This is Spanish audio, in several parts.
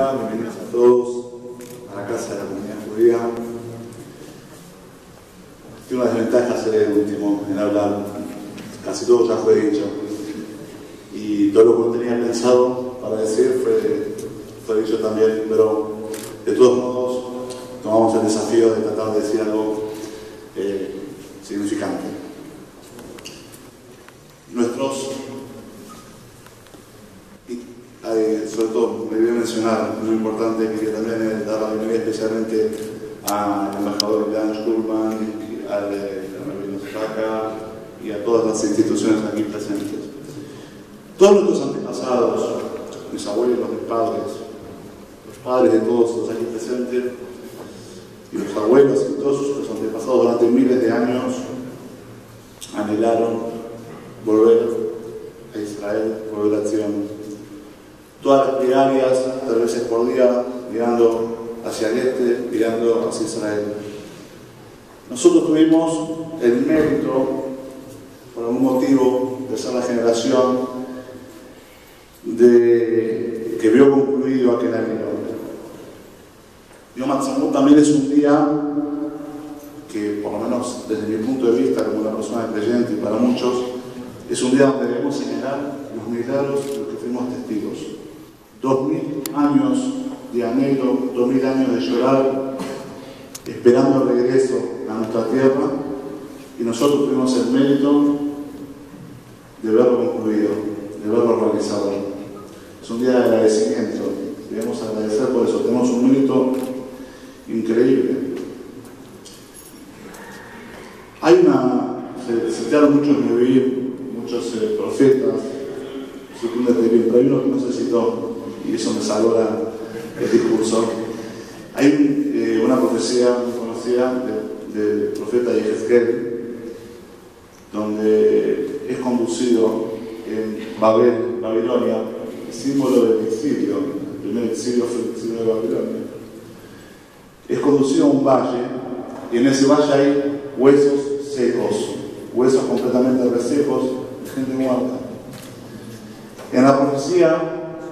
Hola, bienvenidos a todos a la casa de la comunidad judía. Tiene una desventaja ser el último en hablar, casi todo ya fue dicho. Y todo lo que tenía pensado para decir fue dicho también, pero de todos modos tomamos el desafío de tratar de decir algo significante. Nuestros, sobre todo me voy a mencionar, muy importante, que también dar la bienvenida especialmente al embajador Dan Schulman, al rabino Zaka y a todas las instituciones aquí presentes. Todos nuestros antepasados, mis abuelos, mis padres, los padres de todos los aquí presentes, y los abuelos y todos los antepasados durante miles de años anhelaron volver a Israel, volver a Sion. Todas las plegarias, 3 veces por día, mirando hacia el este, mirando hacia Israel. Nosotros tuvimos el mérito, por algún motivo, de ser la generación que vio concluido aquel año. Yom Ha'atzmaut también es un día que, por lo menos desde mi punto de vista, como una persona creyente y para muchos, es un día donde debemos señalar los milagros de los que fuimos testigos. 2000 años de anhelo, 2000 años de llorar, esperando el regreso a nuestra tierra, y nosotros tuvimos el mérito de verlo concluido, de verlo realizado. Es un día de agradecimiento, debemos agradecer por eso, tenemos un mérito increíble. Se citaron muchos Nevi'im, muchos profetas, pero hay uno que no se citó, y eso me salvó el discurso. Hay una profecía muy conocida del profeta Yehezkel, donde es conducido en Babilonia, el símbolo del exilio, el primer exilio fue el exilio de Babilonia. Es conducido a un valle, y en ese valle hay huesos secos, huesos completamente resecos, de gente muerta. En la profecía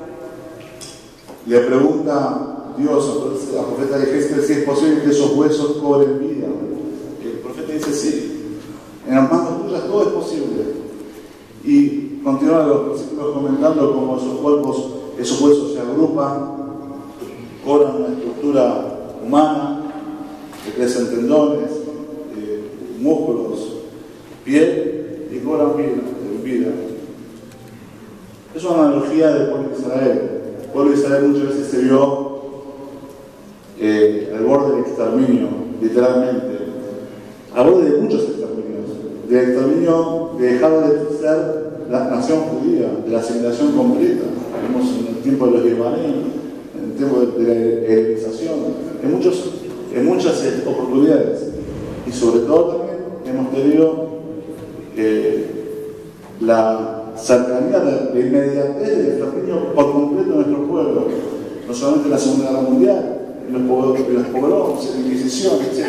le pregunta Dios al profeta de Jesús si es posible que esos huesos cobren vida. El profeta dice sí, en las manos tuyas todo es posible. Y continúan los versículos comentando cómo esos huesos se agrupan, cobran una estructura humana, que crecen tendones, músculos, piel, y cobran vida. Es una analogía del pueblo de Israel. El pueblo de Israel muchas veces se vio al borde del exterminio, literalmente, al borde de muchos exterminios, del exterminio de dejar de ser la nación judía, de la asimilación completa. Vemos en el tiempo de los yevanim, en el tiempo de la helenización, en muchas oportunidades. Y sobre todo también hemos tenido la cercanía de inmediatez del exterminio por completo de nuestro pueblo, no solamente en la Segunda Guerra Mundial, en los pogroms, en la Inquisición, etc.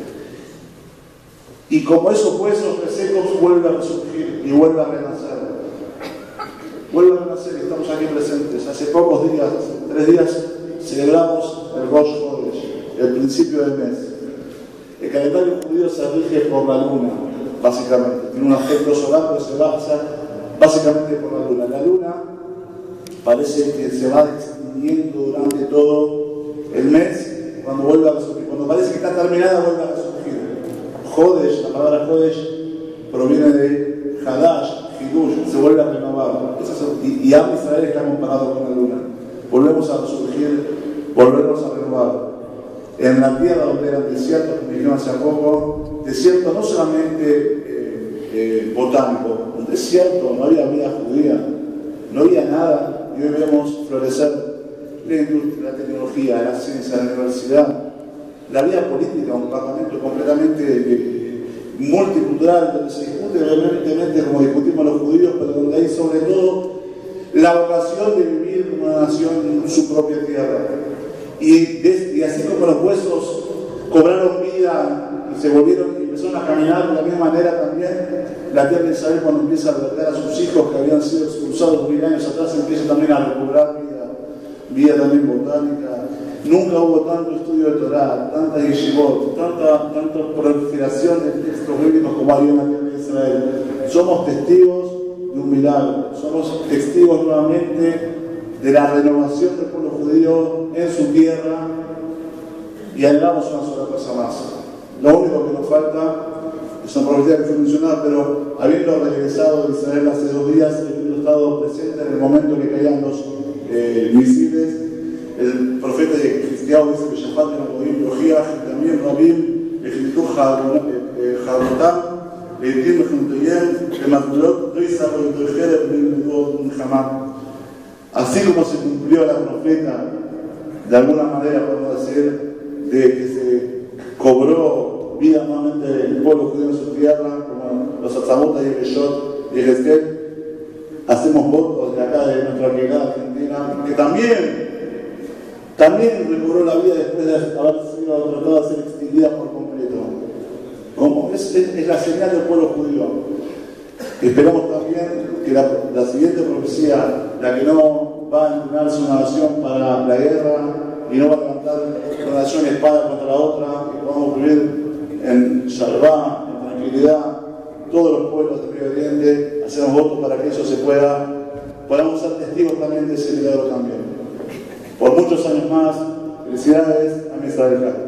Y como esos huesos resecos vuelven a resurgir y vuelven a renacer. Vuelven a renacer, estamos aquí presentes. Hace pocos días, 3 días, celebramos el Rosh Chodesh, el principio del mes. El calendario judío se rige por la luna, básicamente. Tiene un aspecto solar, pero se basa básicamente por la luna. La luna parece que se va extinguiendo durante todo el mes, cuando vuelve a resurgir. Cuando parece que está terminada, vuelve a resurgir. Jodesh, la palabra Jodesh proviene de Hadash, Hidush, se vuelve a renovar. Y Am Israel está comparado con la luna. Volvemos a resurgir, volvemos a renovar. En la tierra donde eran desiertos, como dijeron hace poco, desierto no solamente botánico, un desierto, no había vida judía, no había nada, y hoy vemos florecer la industria, la tecnología, la ciencia, la universidad, la vida política, un parlamento completamente multicultural, donde se discute evidentemente como discutimos los judíos, pero donde hay sobre todo la vocación de vivir como una nación en su propia tierra. Y así como los huesos cobraron vida y se volvieron y empezaron a caminar de la misma manera también, la tierra de Israel, cuando empieza a albergar a sus hijos que habían sido expulsados 1000 años atrás, empieza también a recobrar vida. vía también botánica. Nunca hubo tanto estudio de Torá, tanta yeshivot, tanta proliferación de textos bíblicos como hay en la tierra de Israel. Somos testigos de un milagro, somos testigos nuevamente de la renovación del pueblo judío en su tierra y anhelamos una sola cosa más. Lo único que nos falta es una profecía que fue mencionada, pero habiendo regresado de Israel hace 2 días, habiendo estado presente en el momento que caían los misiles, el profeta cristiano dice que Shafat ben Agodim Lojiach, también Rabim, Ejlitu Jarotam, Leitim Juntoyem, Kematulot, Risa, Roitojer, Benjamán. Así como se cumplió la profeta, de alguna manera podemos decir, de que se cobró vida nuevamente el pueblo judío en su tierra, como los Atzabotas y Beshot y Ezequiel, hacemos votos de acá de nuestra querida Argentina, que también recobró la vida después de haber sido tratada de ser extinguida por completo. Como es la señal del pueblo judío. Esperamos también que la siguiente profecía, la que no va a entrenarse una nación para la guerra y no va a levantar una nación espada contra la otra, que podamos vivir en Shalvá, en tranquilidad, todos los pueblos del Medio Oriente, hacemos votos para que eso se podamos ser testigos también de ese milagro también. Por muchos años más, felicidades a mi Israel.